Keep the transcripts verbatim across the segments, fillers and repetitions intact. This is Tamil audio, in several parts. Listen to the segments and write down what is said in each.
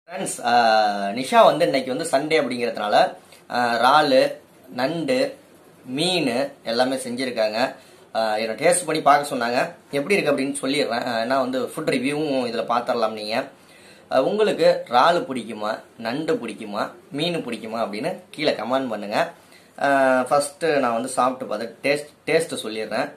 ஃப்ரெண்ட்ஸ், நிஷா வந்து இன்னைக்கு வந்து சண்டே அப்படிங்கிறதுனால இறால், நண்டு, மீன் எல்லாமே செஞ்சுருக்காங்க. என்னை டேஸ்ட் பண்ணி பார்க்க சொன்னாங்க. எப்படி இருக்குது அப்படின்னு சொல்லிடுறேன். ஏன்னா வந்து ஃபுட் ரிவ்யூவும் இதில் பார்த்துடலாம். நீங்கள் உங்களுக்கு இறால் பிடிக்குமா, நண்டு பிடிக்குமா, மீன் பிடிக்குமா அப்படின்னு கீழே கமெண்ட் பண்ணுங்கள். ஃபஸ்ட்டு நான் வந்து சாப்பிட்டு பார்த்து டேஸ்ட் டேஸ்ட்டு சொல்லிடுறேன்.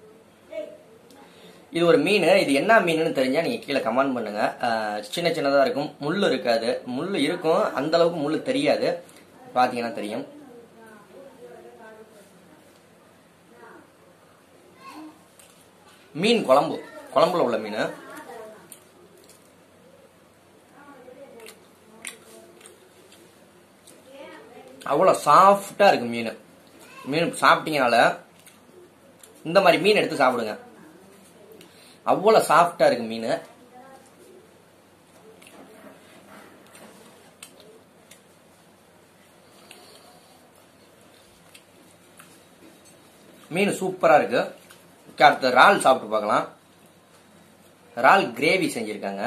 இது ஒரு மீன். இது என்ன மீனுன்னு தெரிஞ்சா நீங்க கீழே கமெண்ட் பண்ணுங்க. சின்ன சின்னதா இருக்கும், முள் இருக்காது. முள் இருக்கும், அந்த அளவுக்கு முள் தெரியாது. பாத்தீங்கன்னா தெரியும். மீன் குழம்பு, குழம்புல உள்ள மீன். அவ்வளவு சாஃப்டா இருக்கு மீன். மீன் சாப்பிட்டீங்கனால இந்த மாதிரி மீன் எடுத்து சாப்பிடுங்க. அவ்வளவு சாஃப்டா இருக்கு மீன். மீன் சூப்பரா இருக்கு. அடுத்து இறால் சாப்பிட்டு பார்க்கலாம். இறால் கிரேவி செஞ்சிருக்காங்க.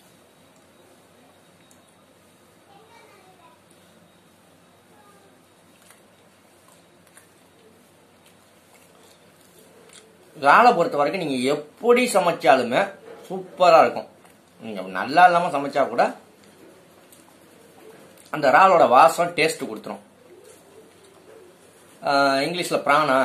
இறாலை பொறுத்த வரைக்கும் நீங்க எப்படி சமைச்சாலுமே சூப்பரா இருக்கும். நீங்க நல்லா இல்லாம சமைச்சா கூட அந்த இறாலோட வாசம் டேஸ்ட் கொடுத்துரும். இங்கிலீஷ்ல பிரானா.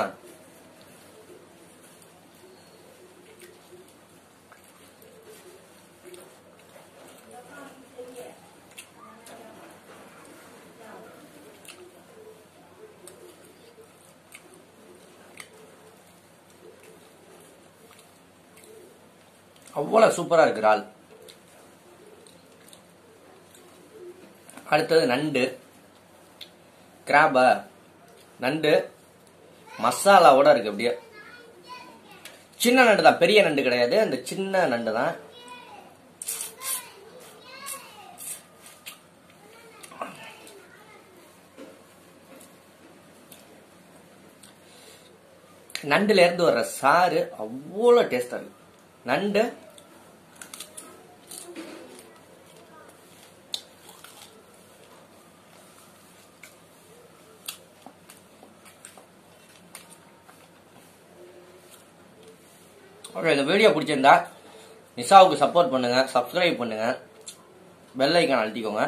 அவ்வளவு சூப்பரா இருக்கு இறால். அடுத்தது நண்டு, கிராபா. நண்டு மசாலாவோட இருக்கு. அப்படியே சின்ன நண்டு தான், பெரிய நண்டு கிடையாது. அந்த சின்ன நண்டு தான். நண்டுல இருந்து வர்ற சாறு அவ்வளவு டேஸ்டா இருக்கு. நண்டு ஓகே. இந்த வீடியோ பிடிச்சிருந்தா நிஷாவுக்கு சப்போர்ட் பண்ணுங்க, சப்ஸ்கிரைப் பண்ணுங்க, பெல் ஐக்கான் அழுத்திக்கோங்க.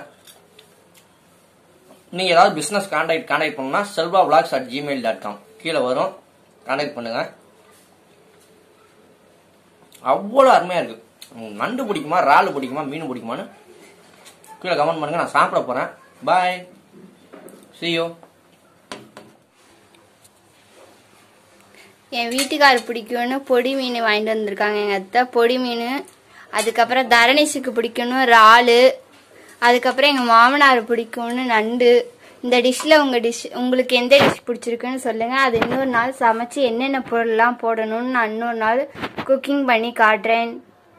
நீங்க ஏதாவது பிசினஸ் கான்டாக்ட் கான்டாக்ட் பண்ணணும்னா Selva vlogs at Gmail dot com கீழே வரும். கான்டாக்ட் பண்ணுங்க. அவ்வளோ அருமையா இருக்கு. நண்டு பிடிக்குமா, இறால் பிடிக்குமா, மீன் பிடிக்குமான்னு கீழே கமெண்ட் பண்ணுங்க. நான் சாப்பிட போறேன். பாய், see you. என் வீட்டுக்காரு பிடிக்கும்னு பொடி மீன் வாங்கிட்டு வந்திருக்காங்க எங்கள் அத்தை. பொடி மீன். அதுக்கப்புறம் தரணேஷுக்கு பிடிக்கும்னு இறால். அதுக்கப்புறம் எங்கள் மாமனார் பிடிக்கும்னு நண்டு. இந்த டிஷ்ஷில் உங்கள் டிஷ் உங்களுக்கு எந்த டிஷ் பிடிச்சிருக்குன்னு சொல்லுங்கள். அது இன்னொரு நாள் சமைச்சு என்னென்ன பொருள்லாம் போடணும்னு நான் இன்னொரு நாள் குக்கிங் பண்ணி காட்டுறேன்.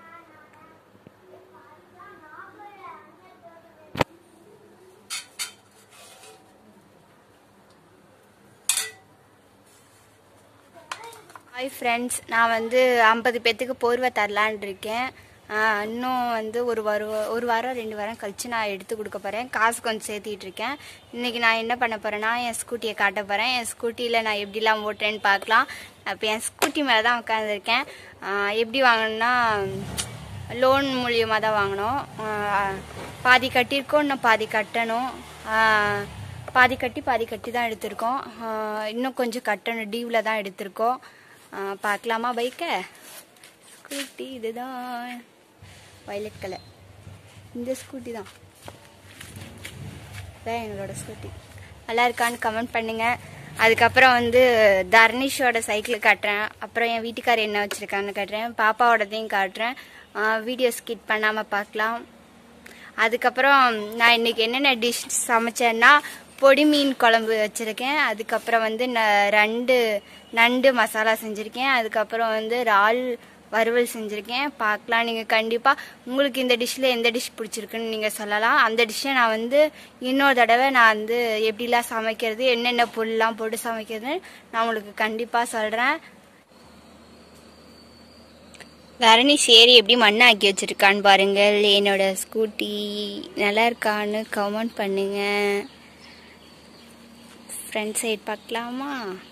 ஹாய் ஃப்ரெண்ட்ஸ், நான் வந்து ஐம்பது பேர்த்துக்கு போர்வை தரலான் இருக்கேன். இன்னும் வந்து ஒரு வாரம் ஒரு வாரம் ரெண்டு வாரம் கழித்து நான் எடுத்து கொடுக்க போகிறேன். காசு கொஞ்சம் சேர்த்திட்டு இருக்கேன். இன்றைக்கி நான் என்ன பண்ண போகிறேன்னா என் ஸ்கூட்டியை காட்ட போகிறேன். என் ஸ்கூட்டியில் நான் எப்படிலாம் ஓட்டுறேன்னு பார்க்கலாம். இப்போ என் ஸ்கூட்டி மேலே தான் உட்காந்துருக்கேன். எப்படி வாங்கணுன்னா லோன் மூலியமாக தான் வாங்கினோம். பாதி கட்டியிருக்கோம், இன்னும் பாதி கட்டணும். பாதி கட்டி பாதி கட்டி தான் எடுத்திருக்கோம். இன்னும் கொஞ்சம் கட்டணும். டியூவில் தான் எடுத்திருக்கோம். பார்க்கலாமா பைக்கை? ஸ்கூட்டி இதுதான், வயலட் கலர். இந்த ஸ்கூட்டி தான் இதான் எங்களோட ஸ்கூட்டி. நல்லா இருக்கான்னு கமெண்ட் பண்ணுங்கள். அதுக்கப்புறம் வந்து தர்னிஷோட சைக்கிள் காட்டுறேன். அப்புறம் என் வீட்டுக்கார் என்ன வச்சுருக்கான்னு காட்டுறேன். பாப்பாவோடதையும் காட்டுறேன். வீடியோ ஸ்கிப் பண்ணாமல் பார்க்கலாம். அதுக்கப்புறம் நான் இன்றைக்கி என்னென்ன டிஷ் சமைச்சேன்னா பொடி மீன் குழம்பு வச்சுருக்கேன். அதுக்கப்புறம் வந்து நான் ரெண்டு நண்டு மசாலா செஞ்சுருக்கேன். அதுக்கப்புறம் வந்து இறால் வறுவல் செஞ்சுருக்கேன். பார்க்கலாம். நீங்கள் கண்டிப்பாக உங்களுக்கு இந்த டிஷ்ஷில் எந்த டிஷ் பிடிச்சிருக்குன்னு நீங்கள் சொல்லலாம். அந்த டிஷ்ஷை நான் வந்து இன்னொரு தடவை நான் வந்து எப்படிலாம் சமைக்கிறது, என்னென்ன பொருள்லாம் போட்டு சமைக்கிறதுன்னு நான் உங்களுக்கு கண்டிப்பாக சொல்கிறேன். தரணி சேரி எப்படி மண்ணாக்கி வச்சிருக்கான்னு பாருங்கள். என்னோட ஸ்கூட்டி நல்லா இருக்கான்னு கமெண்ட் பண்ணுங்க. ஃப்ரண்ட் சைடு பார்க்கலாமா?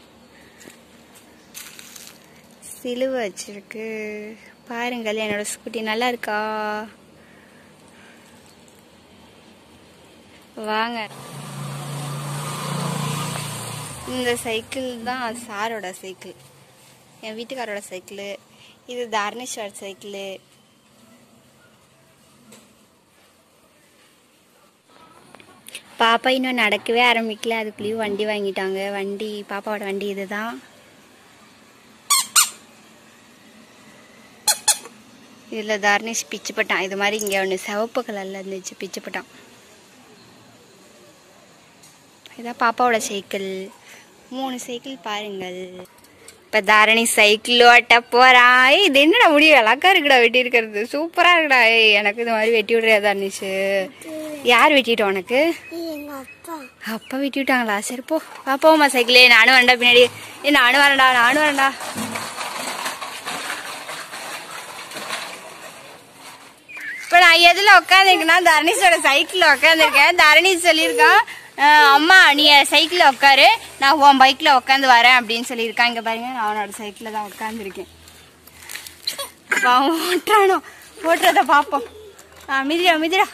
சிலுவை வச்சிருக்கு பாருங்கள். என்னோட ஸ்கூட்டி நல்லா இருக்கா? வாங்க. இந்த சைக்கிள் தான் சாரோட சைக்கிள், என் வீட்டுக்காரோட சைக்கிள். இது தாரணேஸ்வர் சைக்கிள். பாப்பா இன்னும் நடக்கவே ஆரம்பிக்கல, அதுக்குள்ளேயும் வண்டி வாங்கிட்டாங்க. வண்டி பாப்பாவோட வண்டி இதுதான். இதில் தாரணேஷ் பிச்சு போட்டான். இது மாதிரி இங்கே ஒன்று சிவப்பு கலரில் இருந்துச்சு, பிச்சு போட்டான். இதான் பாப்பாவோட சைக்கிள். மூணு சைக்கிள் பாருங்கள். இப்போ தாரணி சைக்கிள் ஓட்ட போறான். இது என்னடா முடியும் அழகா இருக்குடா, வெட்டி இருக்கிறது சூப்பரா இருக்குடா. ஏய் எனக்கு இது மாதிரி வெட்டி விடுறியா தாரணேஷ்? யார் வெட்டிட்டோம் உனக்கு? அப்பா வெட்டி விட்டாங்களா? சரி போ பாப்பாவுமா சைக்கிளே. நானும் வரண்டா பின்னாடி. ஏ நானும் வரண்டா நானும் வரண்டா. இப்போ நான் எதில் உட்காந்துருக்கேன்னா தரணீஷோட சைக்கிளில் உட்காந்துருக்கேன். தரணீஷ் சொல்லியிருக்கான், அம்மா நீ சைக்கிளில் உட்காரு, நான் உன் பைக்கில் உட்காந்து வரேன் அப்படின்னு சொல்லியிருக்கான். இங்கே பாருங்க, நான் அவனோட சைக்கிளில் தான் உட்காந்துருக்கேன். அவன் ஓட்டுறானோ, ஓட்டுறத பார்ப்போம். ஆ மிதிரா மிதிரா.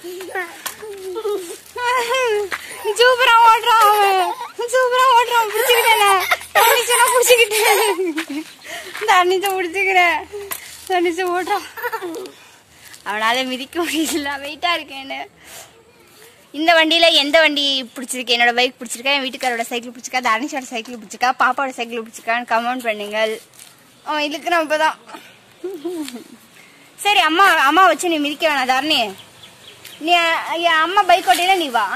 சூப்பரா ஓட்டுறான் அவன், சூப்பரா ஓட்டுறான். பிடிச்சிக்கிட்டேன் தரணீஷனா, பிடிச்சிக்கிட்டேன் தரணீஷை பிடிச்சிக்கிறேன். தரணீஷை ஓட்டுறான். அவனால மிதிக்க முடியல, வெயிட்டா இருக்கேன்னு. இந்த வண்டியில் எந்த வண்டி பிடிச்சிருக்கு? என்னோட பைக் பிடிச்சிருக்கா, என் வீட்டுக்காரோட சைக்கிள் பிடிச்சிருக்கா, தரணீஷோட சைக்கிள் பிடிச்சிருக்கா, பாப்பாவோட சைக்கிள் பிடிச்சிருக்கான்னு கமெண்ட் பண்ணுங்கள். அவன் இழுக்கிறான் இப்போதான். சரி அம்மா அம்மா வச்சு நீ மிதிக்க வேணாம் தரணி. நீ என் அம்மா பைக் ஓட்டில நீ வா.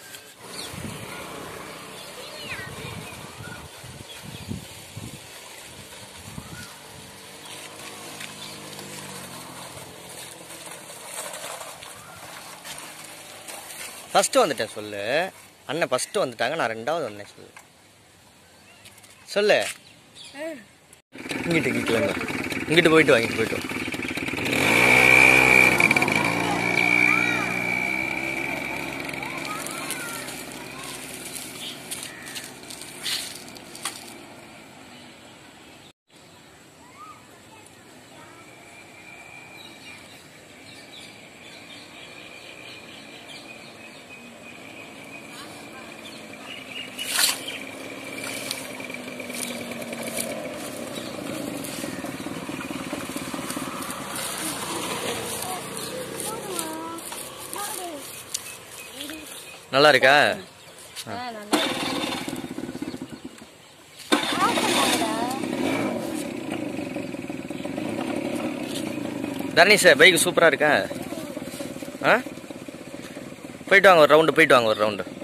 ஃபஸ்ட்டு வந்துட்டேன் சொல்லு. அண்ணன் ஃபஸ்ட்டு வந்துட்டாங்க, நான் ரெண்டாவது வந்தேன் சொல்லு. சொல்லு. இங்கிட்டு கிளம்பு, இங்கிட்டு போயிட்டு வாங்கிட்டு போயிட்டு வா. நல்லா இருக்கா? தரணீஷ் பைக் சூப்பரா இருக்கா? ஆ போயிட்டு வாங்க ஒரு ரவுண்டு, போயிட்டு வாங்க ஒரு ரவுண்டு.